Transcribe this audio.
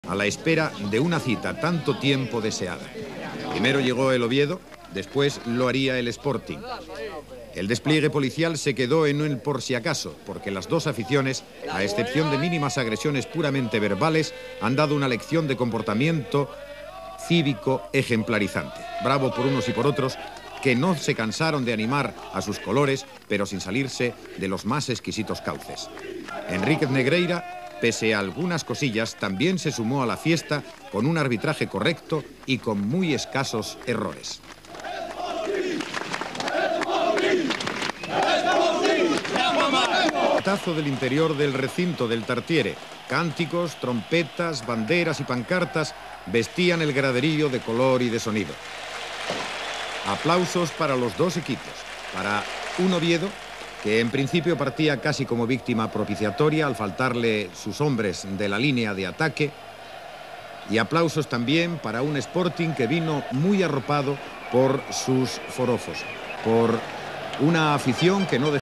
a la espera de una cita tanto tiempo deseada. Primero llegó el Oviedo, después lo haría el Sporting. El despliegue policial se quedó en el por si acaso, porque las dos aficiones, a excepción de mínimas agresiones puramente verbales, han dado una lección de comportamiento cívico ejemplarizante. Bravo por unos y por otros, que no se cansaron de animar a sus colores, pero sin salirse de los más exquisitos cauces. Enríquez Negreira, pese a algunas cosillas, también se sumó a la fiesta con un arbitraje correcto y con muy escasos errores. Tazo del interior del recinto del Tartiere. Cánticos, trompetas, banderas y pancartas vestían el graderío de color y de sonido. Aplausos para los dos equipos. Para un Oviedo que en principio partía casi como víctima propiciatoria al faltarle sus hombres de la línea de ataque. Y aplausos también para un Sporting que vino muy arropado por sus forofos, por una afición que no